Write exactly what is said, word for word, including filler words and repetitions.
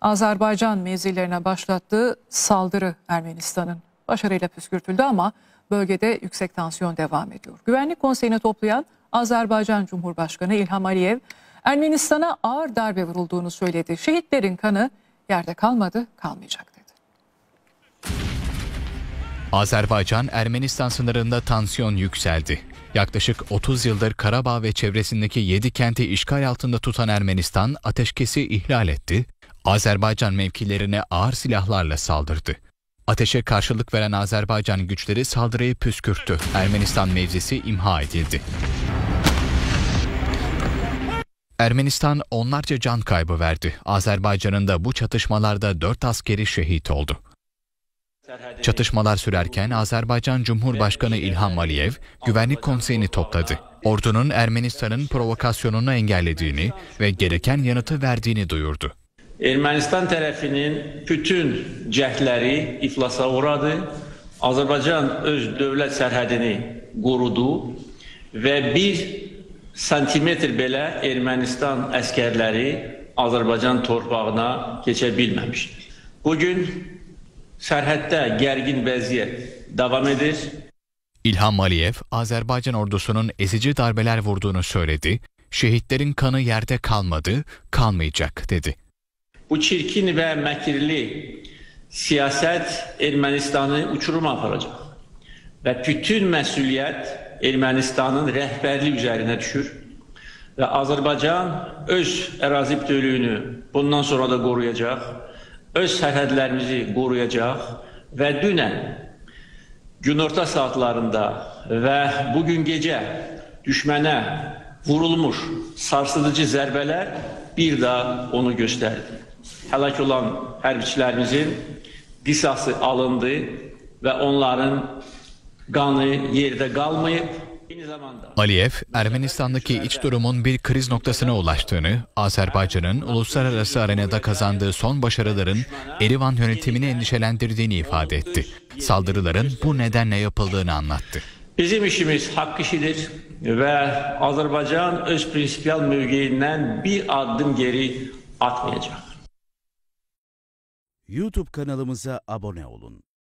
Azerbaycan mevzilerine başlattığı saldırı Ermenistan'ın başarıyla püskürtüldü ama bölgede yüksek tansiyon devam ediyor. Güvenlik Konseyi'ni toplayan Azerbaycan Cumhurbaşkanı İlham Aliyev, Ermenistan'a ağır darbe vurulduğunu söyledi. Şehitlerin kanı yerde kalmadı, kalmayacak dedi. Azerbaycan-Ermenistan sınırında tansiyon yükseldi. Yaklaşık otuz yıldır Karabağ ve çevresindeki yedi kenti işgal altında tutan Ermenistan ateşkesi ihlal etti, Azerbaycan mevkilerine ağır silahlarla saldırdı. Ateşe karşılık veren Azerbaycan güçleri saldırıyı püskürttü. Ermenistan mevzisi imha edildi. Ermenistan onlarca can kaybı verdi. Azerbaycan'ın da bu çatışmalarda dört askeri şehit oldu. Çatışmalar sürerken Azerbaycan Cumhurbaşkanı İlham Aliyev Güvenlik Konseyi'ni topladı. Ordunun Ermenistan'ın provokasyonunu engellediğini ve gereken yanıtı verdiğini duyurdu. Ermənistan tərəfinin bütün cəhdləri iflasa uğradı. Azərbaycan öz dövlət sərhədini qorudu və bir santimetr belə Ermənistan əskərləri Azərbaycan torpağına keçə bilməmişdir. Bugün sərhəddə gərgin vəziyyət davam edir. İlham Aliyev, Azerbaycan ordusunun ezici darbeler vurduğunu söyledi. Şehitlerin kanı yerde kalmadı, kalmayacak dedi. Bu çirkin və məkirli siyasət Ermənistanı uçuruma aparacaq və bütün məsuliyyət Ermənistanın rəhbərliyi üzərinə düşür və Azərbaycan öz ərazi bütövlüyünü bundan sonra da qoruyacaq, öz sərhədlərimizi qoruyacaq və dünən günorta saatlarında və bugün gecə düşmənə vurulmuş sarsıdıcı zərbələr bir daha onu göstərdi. Həlak olan hərbiçilərimizin qisası alındı və onların qanı yerdə qalmayıb. Aliyev, Ermenistan'daki iç durumun bir kriz noktasına ulaştığını, Azerbaycan'ın uluslararası arenada kazandığı son başarıların Erivan yönetimini endişelendirdiğini ifade etti. Saldırıların bu nedenle yapıldığını anlattı. Bizim işimiz hak işidir ve Azerbaycan öz prinsipiyal mövqeyindən bir adım geri atmayacak. YouTube kanalımıza abone olun.